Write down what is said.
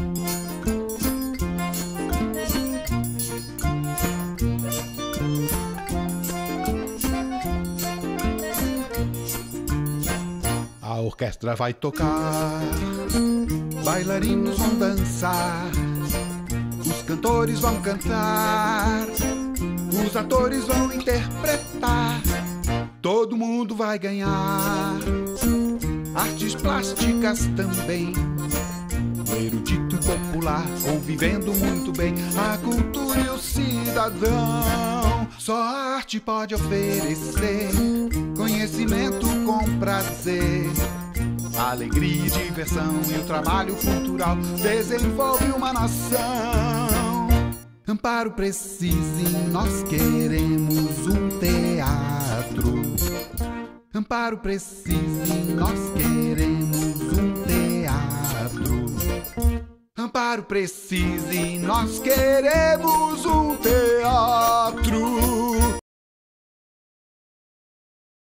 A orquestra vai tocar, bailarinos vão dançar, os cantores vão cantar, os atores vão interpretar, todo mundo vai ganhar. Artes plásticas também, o erudito e popular convivendo muito bem, a cultura e o cidadão. Só a arte pode oferecer conhecimento com prazer, alegria e diversão, e o trabalho cultural desenvolve uma nação. Amparo precisa e nós queremos um teatro. Amparo precisa e nós queremos um teatro. Amparo precisa e nós queremos um teatro.